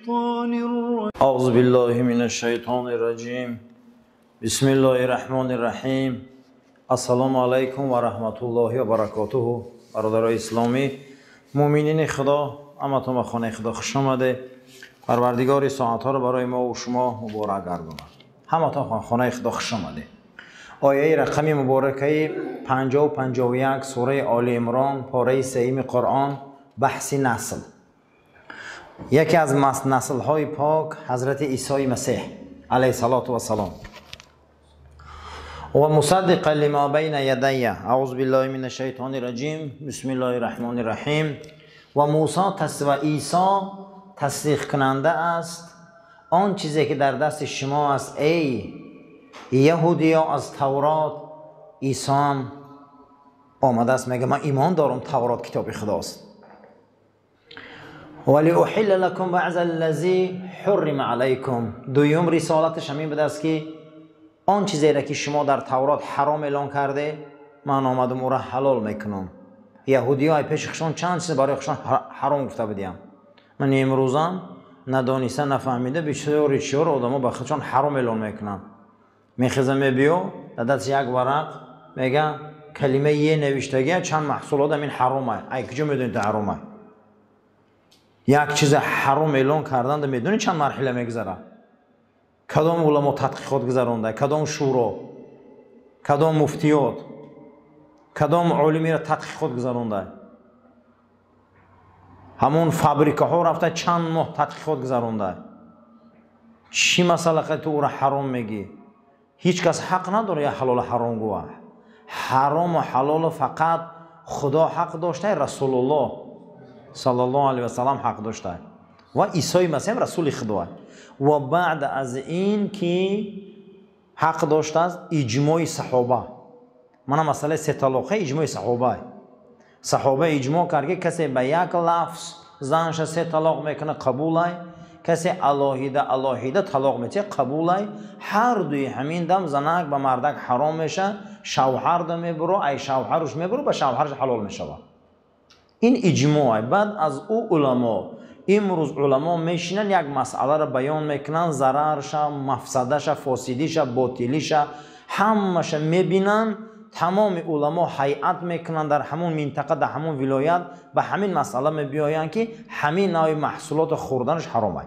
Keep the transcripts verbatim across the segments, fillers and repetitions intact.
الشيطان الرجيم أعوذ بالله من الشيطان الرجيم بسم الله الرحمن الرحیم. السلام علیکم و رحمت الله و برکاته. برادرای اسلامی مؤمنین خدا، همتون خانه خدا خوش آمده. پروردگار ساعت ها رو برای ما و شما مبارک گرداند. همتون خانه خدا خوش آمده. آیه رقمی مبارکه پنجاه و پنجاه و یک سوره آل عمران پاره سوم قرآن، بحث نسل. یکی از نسل های پاک حضرت عیسی مسیح علیه الصلاة و السلام. و مصدق لما بین یدی اعوذ بالله من الشیطان الرجیم بسم الله الرحمن الرحیم. و موسی و عیسی تصدیق کننده است آن چیزی که در دست شما است ای یهودیا از تورات. عیسی هم آمده است میگه من ایمان دارم تورات کتاب خداست. ولی احل لکم بعض الذی حرم علیکم. دویم رسالتش همین بوده است که آن چیزی را که شما در تورات حرام اعلان کرده من آمدم او را حلال میکنم. یهودی های پیششون چند چیز برای خودشون حرام گفته بودیم. من امروزم ندانسته نفهمیده بسیاری چیزا رو آدما به خودشون حرام اعلان میکنن. میخزم میبیو دست یک ورق میگه کلمه یه نوشتگی چند محصولات این حرامه. ای کجا میدونید حرامه؟ یک چیز حرام اعلان کردن میدونی چند مرحله میگذره؟ کدام علما تحقیقات گذرانده، کدام شورا، کدام مفتیات، کدام علمی را تحقیقات گذرانده. همون فابریکه ها رفته چند ماه تحقیقات گذرانده. چی مسئله که تو او را حرام میگی؟ هیچ کس حق نداره یا حلال حرام گوه. حرام و حلال فقط خدا حق داشته، رسول الله صلی الله علیه و سلم حق داشته و عیسی مسیح رسول خدا. و بعد از این که حق داشته است اجماع صحابه. من مسئله سه طلاقه اجماع صحابه. صحابه اجماع کرده کسی به یک لفظ زنش سه طلاق میکنه قبوله، کسی الهیده الهیده طلاق میته قبوله. هر دوی همین دم زنک به مردک حرام میشه. شوهر دم میبرو ای شوهرش میبرو به شوهرش حلال میشه. این اجماع. بعد از او علما امروز علما میشینن یک مسئله را بیان میکنن، ضررش، مفسدش، فاسدیش، باطلیش همش میبینن. تمام علما هیئت میکنن در همون منطقه در همون ولایت به همین مسئله میبیاین که همین نوع محصولات خوردنش حرامه.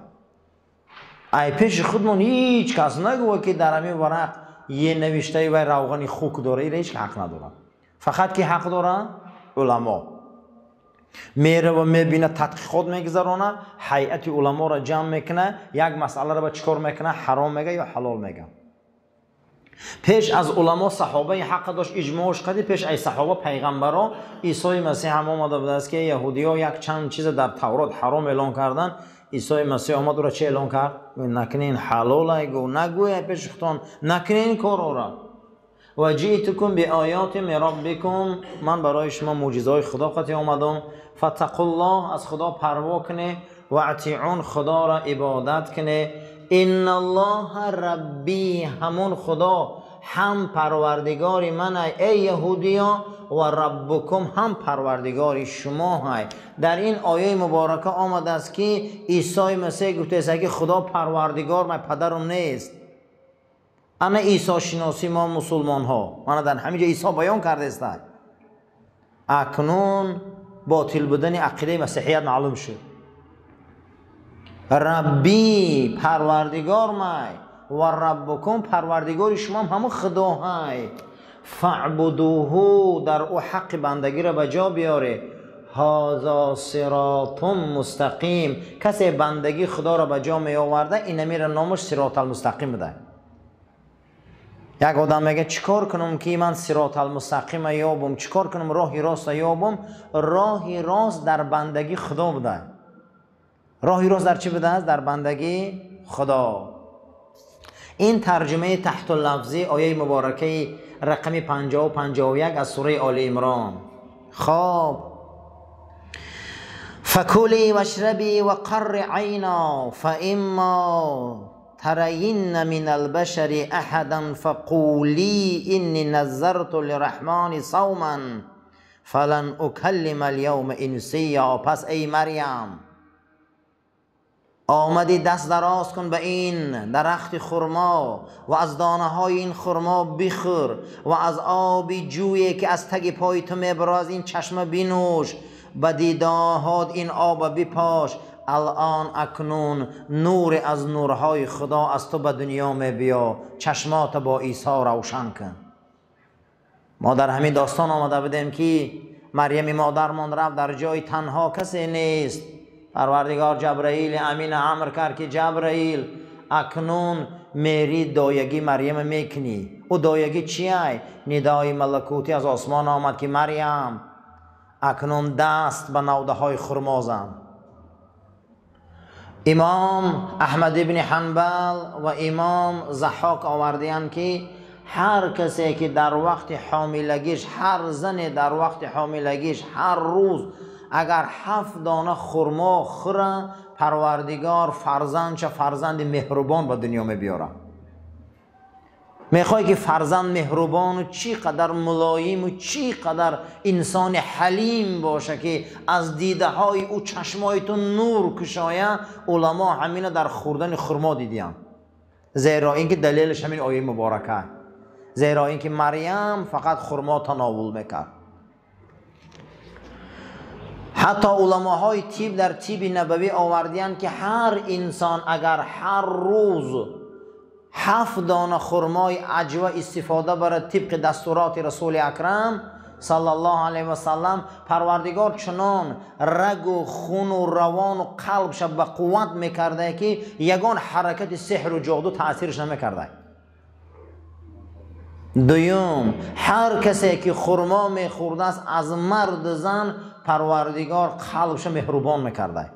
ای پیش خودمون هیچ کس نگوه که در همین ورق یه نوشته و روغن خوک داره. این هیچ حق نداره. فقط که حق داره علما میره و میبینه تحقیقات میگذرونه، هیئت علما را جمع میکنه، یک مسئله را به چیکار میکنه؟ حرام میگه یا حلال میگه. پیش از علما صحابه حق داشت اجماعش کردی. پیش ای صحابه پیغمبران عیسی مسیح هم آمده بود است که یهودی ها یک چند چیز در تورات حرام اعلان کردن. عیسی مسیح آمد را چه اعلان کرد؟ نکنین حلاله گو نگوی پیش خودتان نکنین کار را. و جئتکم بآیات من ربکم. من برای شما معجزه‌های خدا قطعی آمدم. فتقوا الله از خدا پروا کنه و اطیعون خدا را عبادت کنه. ان الله ربی همون خدا هم پروردگار من ای یهودیا و ربکم هم پروردگار شما های. در این آیه مبارکه آمده است که عیسی مسیح گفته است که خدا پروردگار من پدرم نیست. انا عیسی شناسی ما مسلمان ها من در همینجا عیسی بیان کرده است. اکنون باطل بودن عقیده مسیحیت معلوم شد. ربی پروردگار مای و ربکم پروردگار شما هم همون خدا های. فعبدوه در او حق بندگی را به جا بیاره. هذا صراط مستقیم. کسی بندگی خدا را به جا می آورده این میره نامش صراط المستقیم بده. یک آدم میگه چیکار کنم که من صراط المستقیم یابم، چیکار کنم راهی راست یابم؟ راهی راست در بندگی خدا بوده. راهی راست در چی بوده؟ در بندگی خدا. این ترجمه تحت اللفظی آیه مبارکه رقم پنجاه و پنجاه و یک از سوره آل عمران. خب فکلی واشربی وقر عینا فاما ترین من البشر احدا فقولی انی نذرت للرحمن صوما فلن اکلم اليوم انسیا. پس ای مریم آمدی دست دراز کن به این درخت خرما و از دانه های این خرما بخور و از آبی جویی که از تگ پای تو میبرد این چشمه بنوش، به دیده‌هات این آب بپاش. الان اکنون نور از نورهای خدا از تو به دنیا می بیا، چشمات با عیسی روشن کن. ما در همین داستان آمده بودیم که مریم مادرمان رفت در جای تنها کسی نیست. پروردگار جبرائیل امین امر کرد که جبرائیل اکنون میری دایگی مریم میکنی. او دایگی چیه؟ ندای ملکوتی از آسمان آمد که مریم اکنون دست به نوده های خرما زن. امام احمد ابن حنبل و امام ضحاک آوردیان که هر کسی که در وقت حاملگیش، هر زن در وقت حاملگیش هر روز اگر هفت دانه خرما خوره، پروردگار فرزند چه فرزند مهربان به دنیا می بیاره. میخوای که فرزند مهربان و چی قدر ملایم و چی قدر انسان حلیم باشه که از دیده های او چشمای تو نور کشایه. علما همین در خوردن خرما دیدیان، زیرا اینکه دلیلش همین آیه مبارکه، زیرا اینکه مریم فقط خرما تناول میکرد. حتی علماهای طب در طب نبوی آوردیان که هر انسان اگر هر روز هفت دانه خرمای عجوه استفاده برد طبق دستورات رسول اکرم صلی الله علیه و سلم، پروردگار چنان رگ و خون و روان و قلبش به قوت میکرده که یگان حرکت سحر و جادو تاثیرش نمیکرده. دوم، هر کسی که خرما میخورده است از مرد زن، پروردگار قلبش مهربان میکرده.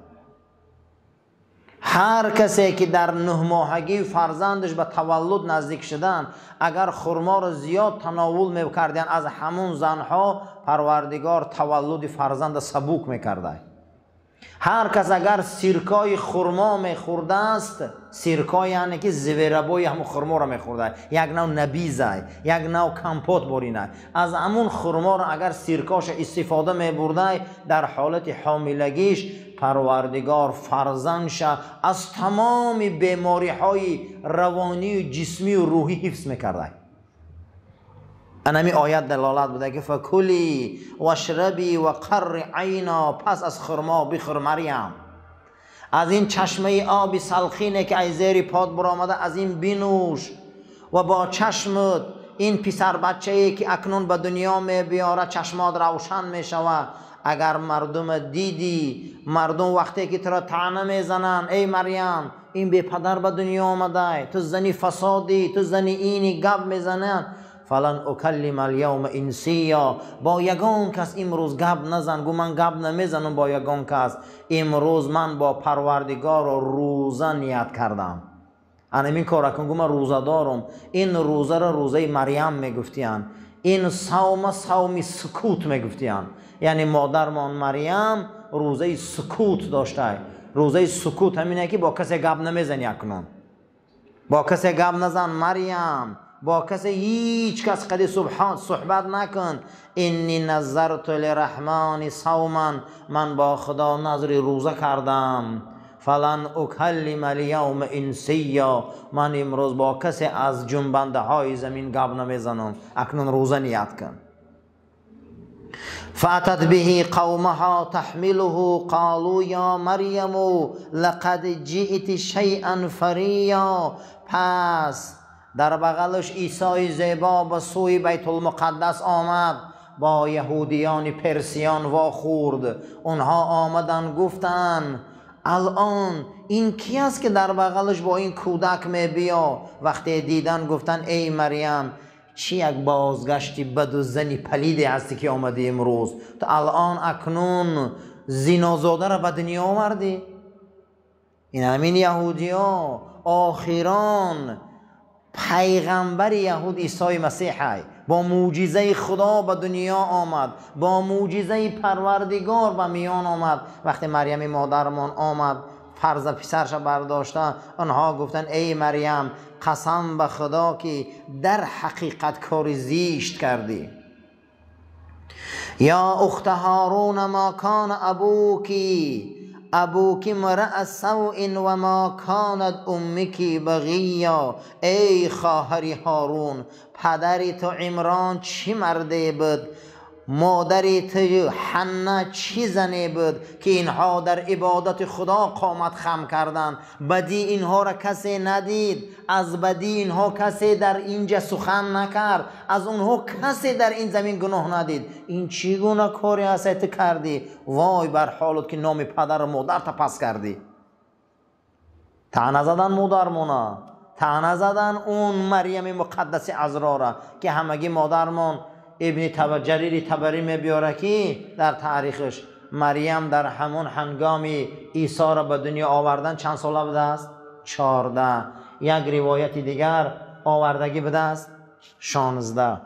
هر کسی که در نه ماهگی فرزندش به تولد نزدیک شدن اگر خرما را زیاد تناول میکردن از همون زنها، پروردگار تولد فرزند سبوک میکرده. هر کس اگر سیرکای خرما میخورده است، سیرکای یعنی که زویربای همون خرما را میخورده، یک نوع نبیزه، یک نوع کمپوت بورینه، از همون خرما را اگر سیرکاش استفاده میبرده در حالت حاملگیش، پروردگار فرزندش از تمام بیماری های روانی و جسمی و روحی حفظ میکرده. انمی آیت دلالت بوده که فکلی و شربی و قر عینا، پس از خرما بخور مریم، از این چشمه آبی سلخینه که از زیر پاد برآمده از این بنوش و با چشمت این پسر بچه‌ای که اکنون به دنیا می بیاره چشمات روشن می شود. اگر مردم دیدی، مردم وقتی که تو را طعنه میزنن ای مریم این بی پدر به دنیا آمده، تو زنی فسادی، تو زنی اینی، گپ میزنن، فلن اکلم اليوم انسیا، با یگان کس امروز گپ نزن. گو من گپ نمیزنم با یگان کس، امروز من با پروردگار روزه نیت کردم. انا این کار کن. گو من روزه دارم. این روزه را روزه مریم میگفتیان، این صوم صوم سکوت میگفتیان، یعنی مادرمان مریم روزه سکوت داشته. روزه سکوت همینه که با کسی گپ نمیزنی. اکنون با کسی گپ نزن مریم، با کسی هیچ کس قد سبحان صحبت نکن. اینی نظرت للرحمن صوما، من با خدا نظر روزه کردم. فلن اکلم الیوم انسیا، من امروز با کسی از جنبنده های زمین گپ نمیزنم. اکنون روزه نیت کن. فاتت به قومها تحمله قالوا یا مریم لقد جئت شیئا فریا، پس در بغلش عیسی زیبا به سوی بیت المقدس آمد، با یهودیان پرسیان واخورد. اونها آمدن گفتن الان این کی است که در بغلش با این کودک می بیا؟ وقتی دیدن گفتن ای مریم چی یک بازگشتی بد و زنی پلیدی هستی که آمدی امروز؟ تو الان اکنون زینازاده را به دنیا آوردی؟ این همین یهودی ها آخران پیغمبر یهود عیسی مسیح با معجزه خدا به دنیا آمد، با معجزه پروردگار به میان آمد. وقتی مریم مادرمان آمد فرز پسرش برداشتن، آنها گفتن ای مریم قسم به خدا که در حقیقت کار زیشت کردی. یا اخت هارون ما کان ابوکی، ابوکی مرأ سوء و ما کانت امکی بغیا. ای خواهری هارون، پدری تو عمران چی مرده بود، مادری تو حنه چی زنه بود که اینها در عبادت خدا قامت خم کردن. بدی اینها را کسی ندید، از بدی اینها کسی در اینجا سخن نکرد، از اونها کسی در این زمین گناه ندید. این چگونه کاری است کردی؟ وای بر حالت که نام پدر و مادر تا پس کردی. طعنه زدن مادرمونا، طعنه زدن اون مریم مقدس عذرا را که همگی مادرمون ابن تبر جریر تبری می بیاره که در تاریخش مریم در همون هنگامی عیسی را به دنیا آوردن چند ساله بوده است؟ چهارده. یک روایت دیگر آوردگی بوده است شانزده.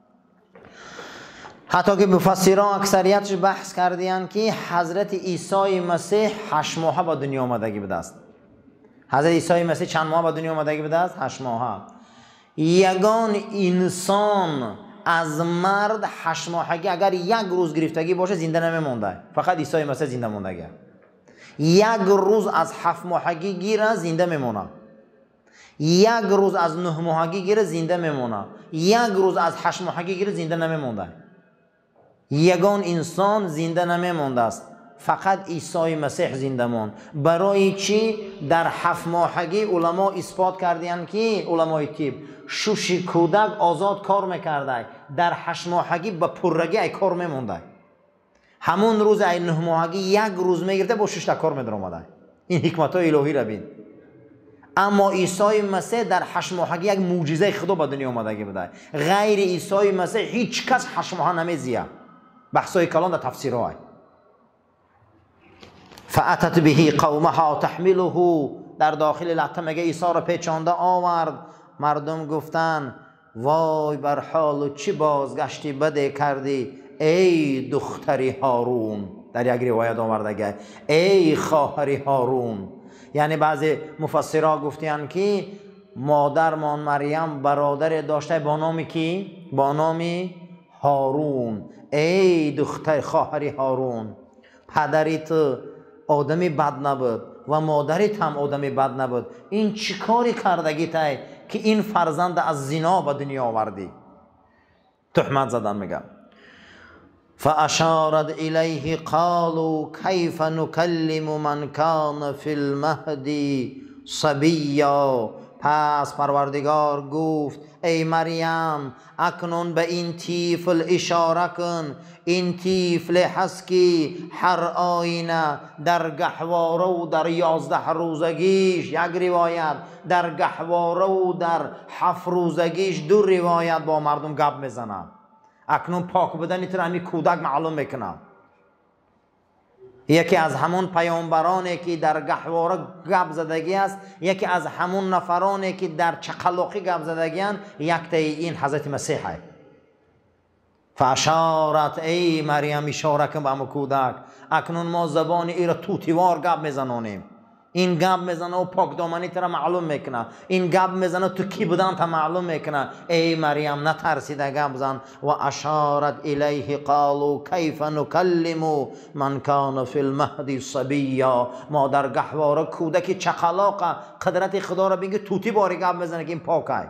حتی که مفسران اکثریتش بحث کردیان که حضرت عیسی مسیح هشت ماهه به دنیا آمدگی بوده است. حضرت عیسی مسیح چند ماه به دنیا آمدگی بوده است؟ هشت ماهه. یگان انسان از مرد هشت ماهگی اگر یک روز گرفتگی باشه زنده نمیمونده، فقط عیسی مسیح زنده موندگی. یک روز از هفت ماهگی گیره زنده میمونه، یک روز از نه ماهگی گیره زنده میمونه، یک روز از هشت ماهگی گیره زنده نمیمونده. یگان انسان زنده نمیمونده است، فقط عیسی مسیح زنده موند. برای چی؟ در هفت ماهگی علما اثبات کردند که علمای طب شش کودک آزاد کار میکرده، در هشت ماهگی به پرگی ای کار میمونده. همون روز ای نه ماهگی یک روز میگرفته با شش تا کار میدرآمده. این حکمت های الهی را بین. اما عیسی مسیح در هشت ماهگی یک معجزه خدا به دنیا آمدگی بوده. غیر عیسی مسیح هیچ کس هشت ماه نمیزیه. بحثای کلان در تفسیرهای فاتت به قومها تحمله، در داخل لطه میگه عیسی را پیچانده آورد. مردم گفتن وای بر حال چی بازگشتی بده کردی ای دختری هارون. در یک روایت آورده ای خواهری هارون. یعنی بعضی مفسرها گفتن که مادرمان مریم برادر داشته با نامی کی؟ با نامی هارون. ای دختر خواهری هارون، پدریت آدمی بد نبود و مادریت هم آدمی بد نبود. این چی کاری کردگی تای که این فرزند از زنا به دنیا آوردی؟ تهمت زدن میگم. فاشارت الیه قالوا کیف نکلم من کان فی المهد صبیا. پس پروردگار گفت ای مریم اکنون به این طفل اشاره کن. این طفل هست که هر آینه در گهواره و در یازده روزگیش یک روایت، در گهواره و در هفت روزگیش دو روایت با مردم گپ میزنه. اکنون پاک بودن تر همی کودک معلوم میکنه. یکی از همون پیامبرانی که در گهواره گپ زدگی است، یکی از همون نفرانی که در چقلاقی گپ زدگی است، یک تای این حضرت مسیح است. فاشارت ای مریم اشاره کن به ام کودک. اکنون ما زبان ای را توتیوار گپ میزنونیم. این گپ میزنه و پاک دامنی تر معلوم میکنه. این گپ میزنه تو کی بودن تا معلوم میکنه. ای مریم نترسیده گپ زن. و اشارت الیه قالوا کیف نکلم من کان فی المهد صبیا. ما در گهواره کودک چقلاق قدرت خدا را بگه توتی باری گپ میزنه که این پاکه.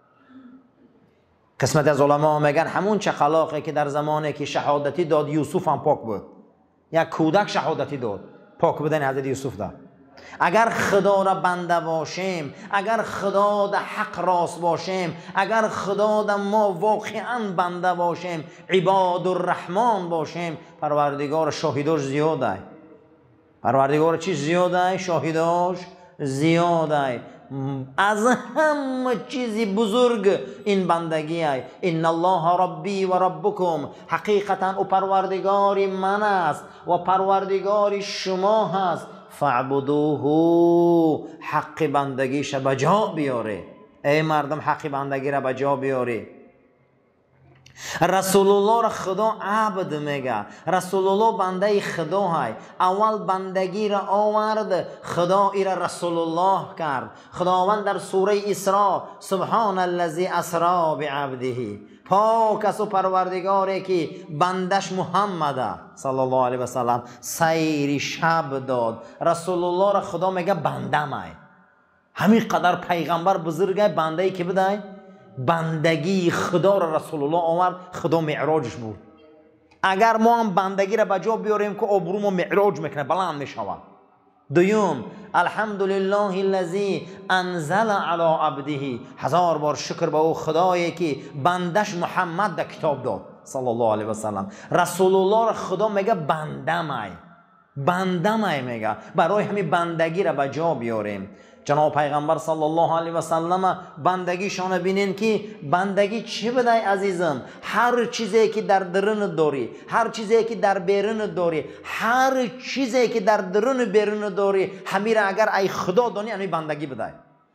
قسمت از علما میگن همون چقلاقی که در زمانی که شهادتی داد یوسف هم پاک بود. یک کودک شهادتی داد، پاک بودن حضرت یوسف داد. اگر خدا را بنده باشیم، اگر خدا در حق راست باشیم، اگر خدا در ما واقعا بنده باشیم، عباد الرحمن باشیم، پروردگار شاهداش زیاده. پروردگار چی زیاده؟ شاهداش زیاده. از همه چیزی بزرگ این بندگی است. ان الله ربی و ربکم، حقیقتا او پروردگار من است و پروردگار شما هست. فاعبدوه، حق بندگیش بجا بیاره. ای مردم حق بندگی را بجا بیاره. رسول الله را خدا عبد میگه. رسول الله بنده خدا های. اول بندگی را آورد، خدا ای را رسول الله کرد. خداوند در سوره اسراء سبحان الذی اسری بعبده، پاک است و پروردگاری که بندش محمد صلی الله علیه و سلم سیر شب داد. رسول الله را خدا میگه بنده مای. همین قدر پیغمبر بزرگه، بنده ای که بدای بندگی خدا را رسول الله آورد، خدا معراجش بود. اگر ما هم بندگی را بجا بیاریم که ابروم معراج میکنه، بلند میشود. دوم، الحمدلله الذی انزل علی عبده، هزار بار شکر به او خدایی که بندش محمد در کتاب داد صلی الله علیه و سلم. رسول الله را خدا میگه بنده مای، بنده مای میگه. برای همین بندگی را بجا بیاریم. جناب پیغمبر صلی الله علیه و سلم بندگیشان بینین که بندگی چی بدای عزیزم؟ هر چیزی که در درون داری، هر چیزی که در بیرون داری، هر چیزی که در درون بیرون داری، همین را اگر ای خدا دانی، همین بندگی بدای.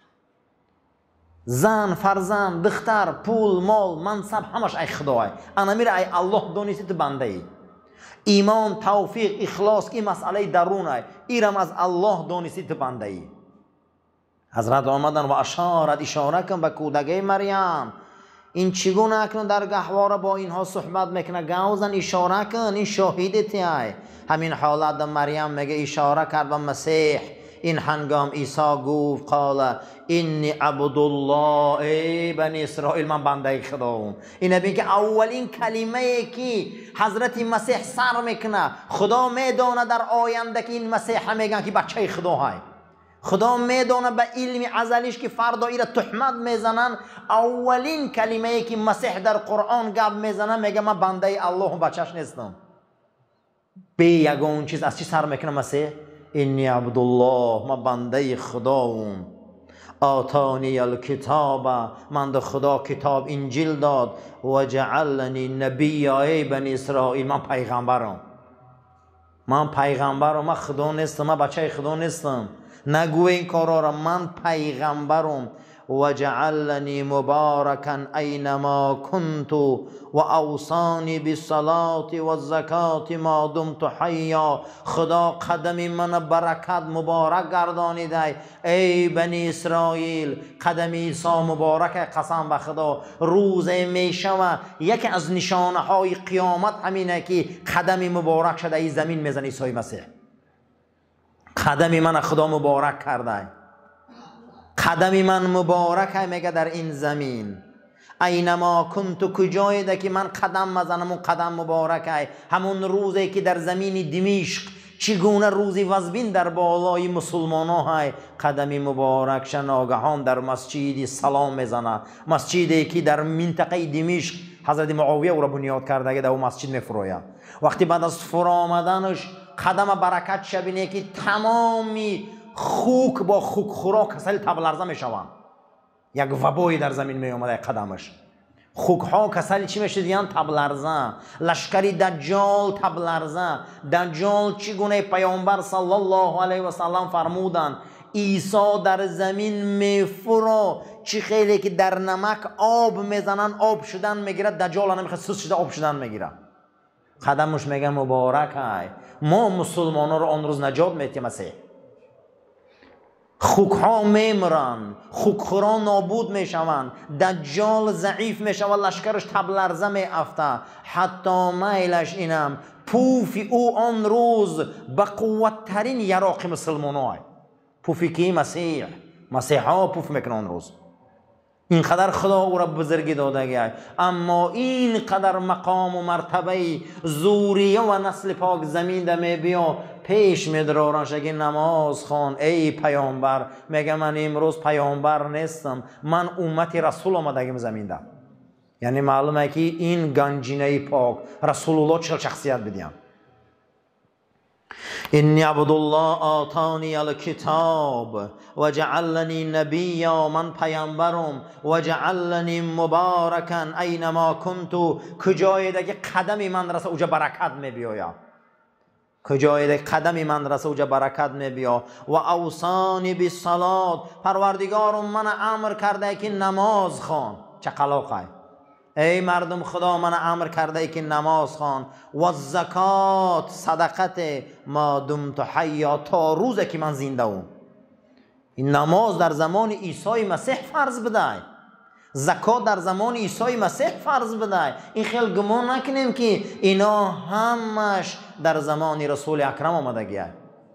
زن، فرزند، دختر، پول، مال، منصب، همش ای خدای. انا میره ای الله دونیستی تو بنده ای. ایمان، توفیق، اخلاص، این مسئله درون ای. ایرم از الله دونیستی تو بنده ای. حضرت آمدن و اشارت، اشاره کن به کودک مریم. این چگونه اکنون در گهواره با اینها صحبت میکنه؟ گوزن اشاره کن، این شاهدت ای. همین حالت مریم میگه اشاره کرد به مسیح. این هنگام عیسی گفت قال اینی عبدالله، ای بنی اسرائیل من بنده خداام. این میگه اولین کلمه ای که حضرت مسیح سر میکنه، خدا میدونه در آینده که این مسیح میگن که بچه خدا های. خدا میدونه به علم ازلیش که فردا ایره تهمت میزنن. اولین کلمه ای که مسیح در قرآن گپ میزنه میگه من بنده الله و بچهش نیستم. به یگون چیز از چی سر میکنه مسیح؟ اینی عبدالله، من بنده خداام. آتانی الکتاب، من در خدا کتاب انجیل داد. و جعلنی نبی، ای بنی اسرائیل من پیغمبرم. من پیغمبرم، من خدا نیستم، من بچه خدا نیستم. نگو این کارا را، من پیغمبرم. و جعلنی مبارکا اینما کنت و اوصانی بالصلاة و الزکات ما دمت حیا. خدا قدم من برکت مبارک گردانیده. ای بنی اسرائیل، قدم عیسی مبارک، قسم به خدا روز میشوه یکی از نشانه های قیامت همینه که قدم مبارک شده ای زمین میزنه عیسی مسیح. قدم من خدا مبارک کرده، قدم من مبارک میگه در این زمین. اینما کنت، کجایی ده که من قدم مزنم اون قدم مبارک. همون روزی که در زمین دمشق چگونه روزی وزبین در بالای مسلمان های قدم مبارک شناگهان در مسجدی سلام میزنه. مسجدی که در منطقه دمشق حضرت معاویه او را بنیاد کرده در اون مسجد میفروید. وقتی بعد از فرا آمدنش قدم برکت شبینه که تمامی خوک با خوک خورا کسل تبلرزه می شوند. یک وبایی در زمین می آمده قدمش. خوک ها کسل چی می شدیان؟ تبلرزه. لشکری دجال تبلرزه. دجال چگونه پیامبر صلی الله علیه و سلم فرمودن عیسی در زمین می فرا، چی خیلی که در نمک آب میزنن آب شدن میگیره، دجال نمیخواد سوس شده آب شدن میگیره. قدمش میگه مبارک های. ما مسلمان ها رو آن روز نجات میدیم مسیح. خوک ها میمرن، خوک خوران نابود میشوند، دجال ضعیف میشود، لشکرش تبلرزه میافته. حتی میلش اینم پوفی او آن روز به قوت ترین یراق مسلمان های. پوفی کی؟ مسیح. مسیح ها پوف میکنه آن روز. اینقدر خدا او را بزرگی داده گه. اما اینقدر مقام و مرتبه زوریه و نسل پاک زمین ده می بیا پیش می درارن شگی نماز خان. ای پیامبر، میگه من امروز پیامبر نیستم، من امت رسول آمدگیم زمین ده. یعنی معلومه که این گنجینه پاک رسول الله چه شخصیت بدیم. اینی عبدالله آتانی الکتاب و جعلنی نبیا، من پیامبرم. و جعلنی مبارکا اینما کنتو، کجایی ده که قدم من رسه اوجا برکت می بیایا. کجایی ده قدم من رسه اوجا برکت می بیا. و اوصانی بالصلاة، پروردگارم من امر کرده که نماز خوان. چه قلاقه ای مردم خدا من امر کرده ای که نماز خوان و زکات صدقت ما دمت حیا، تا روزی که من زنده ام. این نماز در زمان عیسی مسیح فرض بده، زکات در زمان عیسی مسیح فرض بده. این خیلی گمان نکنیم که اینا همش در زمان رسول اکرم آمده گیه.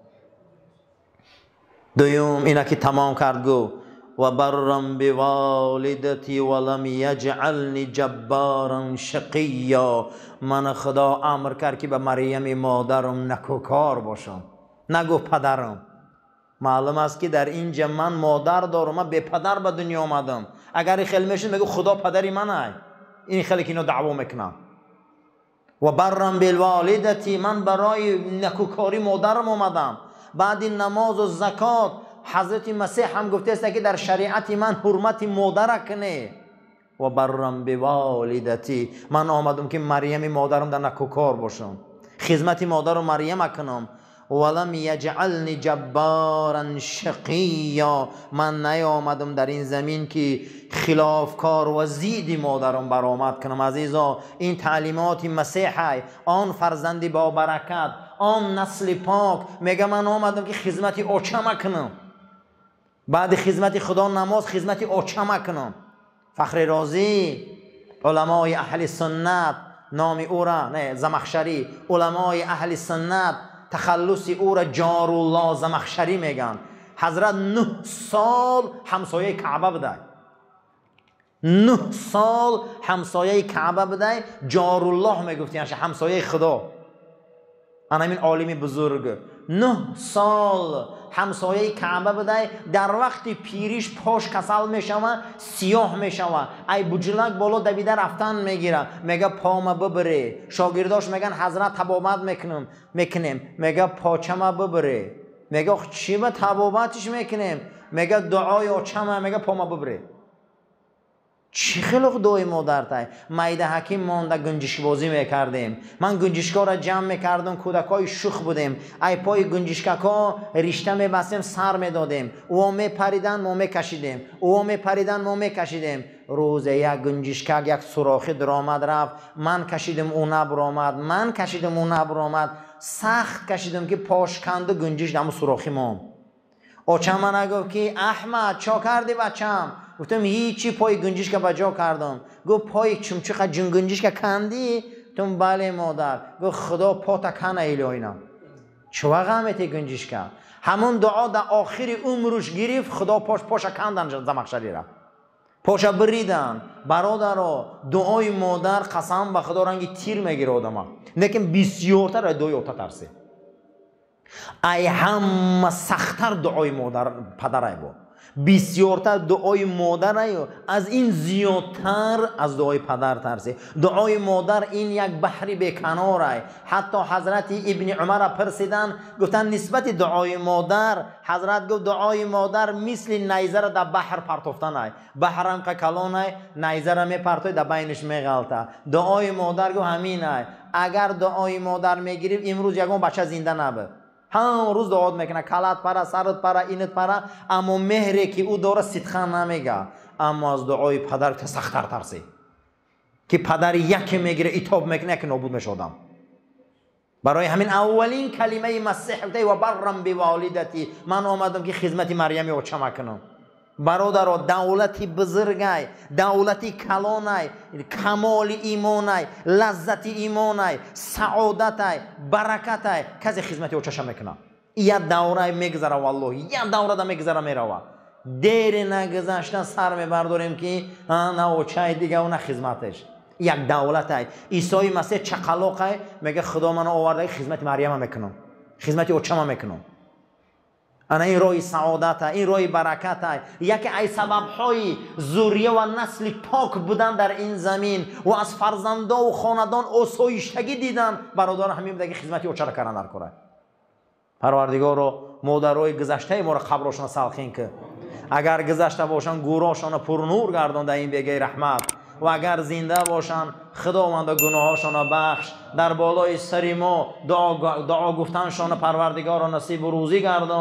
دویم اینا که تمام کرد گو و برم بوالدتی ولم یجعلنی جبارا شقیا، من خدا امر کرد که به مریم مادرم نکوکار باشم، نگو پدرم. معلوم است که در اینجا من مادر دارم، من به پدر به دنیا آمدم. اگر خیلی میشن میگو خدا پدری منه، این خیلی که اینو دعوا میکنم. و برم بالوالدتی، من برای نکوکاری مادرم آمدم. بعد این نماز و زکات حضرت مسیح هم گفته است که در شریعت من حرمت مادر کنه. و برم بوالدتی، من آمدم که مریم مادرم در نکوکار باشم، خدمت مادر و مریم کنم. ولم یجعلنی جبارا شقیا، من نیامدم در این زمین که خلافکار و ضد مادرم برآمد کنم. عزیزا این تعلیمات مسیح، آن فرزند با برکت، آن نسل پاک، میگه من آمدم که خدمت اوچه کنم. بعد خدمت خدا نماز خدمت اوچه کنم. فخر رازی علمای اهل سنت نام او را، نه زمخشری، علمای اهل سنت تخلص او را جارالله زمخشری میگن. حضرت نه سال همسایه کعبه بوده، نه سال همسایه کعبه بوده. جارالله میگفتین همسایه خدا. انا این عالم بزرگ نه سال همسایه کعبه بوده. در وقت پیریش پاش کسل میشوه، سیاه میشوه، ای بجلک بالا دویده رفتن میگیره. میگه پامه ببره. شاگرداش میگن حضرت تبابت میکنم میکنیم. میگه پاچمه ببره. میگه چی به تبابتش میکنیم؟ میگه دعای آچمه. میگه پامه ببره. چی خلق دوی مادر تای؟ میده حکیم مانده گنجشک بازی میکردیم. من گنجشکا را جمع میکردم، کودکای شوخ بودیم. ای پای گنجشکا رشته میبستیم، سر میدادیم، او میپریدن ما میکشیدیم، او میپریدن ما میکشیدیم. روز یک گنجشک یک سوراخی درآمد رفت، من کشیدم او نبرآمد، من کشیدم او نبرآمد. سخت کشیدم که پاش کند گنجش دم سوراخی مام. آچم من گفت که احمد چا کردی بچم؟ گفتم هیچی، پای گنجش که بجا کردم. گفت پای چمچه که جن گنجش که کندی؟ گفتم بله مادر. گفت خدا پا تا کنه اینا. چه غمتی گنجش که؟ همون دعا در آخر عمرش گرفت، خدا پاش پاش کندن زمخشری را. پاش بریدن. برادر دعای مادر قسم به خدا رنگی تیر میگیره آدم. لیکن بسیارتر دعای اوتا ترسه. ای هم سختتر دعای مادر پدر بود. بسیارتر دعای مادر ایو از این زیادتر از دعای پدر ترسه. دعای مادر این یک بحری بیکنار ای. حتی حضرت ابن عمر پرسیدن، گفتن نسبت دعای مادر، حضرت گفت دعای مادر مثل نیزه را در بحر پرتافتن ای. بحر هم که کلان ای، نیزه را میپرتوی در بینش میغلطه. دعای مادر گفت همین ای. اگر دعای مادر میگیریم امروز یگان بچه زنده نبود. هم روز دعا میکنه، کلت پره، سرت پره، اینت پره، اما مهری که او داره صدخان نمیگه. اما از دعای پدر که سخت‌تر ترسه، که پدر یکی میگیره ایتاب میکنه که نابود میشدم. برای همین اولین کلمه مسیح گفته و برم بوالدتی، من آمدم که خدمت مریم اوچه کنم. برادر دولتی بزرگای، دولتی کلانای، کمال ایمانای، لذت ایمانای، سعادتای، برکتای، کسی خدمت اوچش میکنه. یه دوره میگذره والله، یه دوره دا میگذره میروه. دیر نگذشته سر میبرداریم که نه اوچه دیگه و نه خدمتش. یک دولتای. عیسی مسیح چقلاقای میگه خدا من آورده خدمت مریم میکنم، خدمت اوچه میکنم. انا این روی سعادت، این روی برکت، یکی ای سبب های ذریه و نسل پاک بودن در این زمین و از فرزنده و خاندان آسایشتگی دیدن. برادر همین بوده که خدمتی اوچه را کردن در کره. پروردگار رو مادرای گذشته ما را قبرشان سلخین که اگر گذشته باشن گوراشان پر نور گردانده این بگی رحمت، و اگر زنده باشن خداوند گناهاشان بخش. در بالای سر ما دعا, دعا گفتنشان پروردگار نصیب و روزی گردان.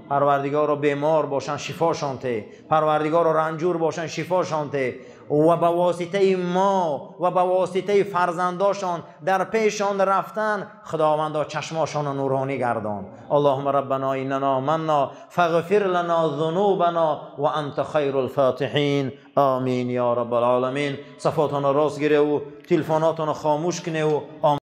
پروردگارا بیمار باشن شفاشان ته، پروردگارا رنجور باشن شفاشان ته و به واسطه ما و به واسطه فرزنداشان در پیشان رفتن خداوندا چشماشان نورانی گردان. اللهم ربنا اننا آمنا فاغفر لنا ذنوبنا و انت خیر الفاتحین. آمین یا رب العالمین. صفاتان راست گیره و تلفناتان خاموش کنه و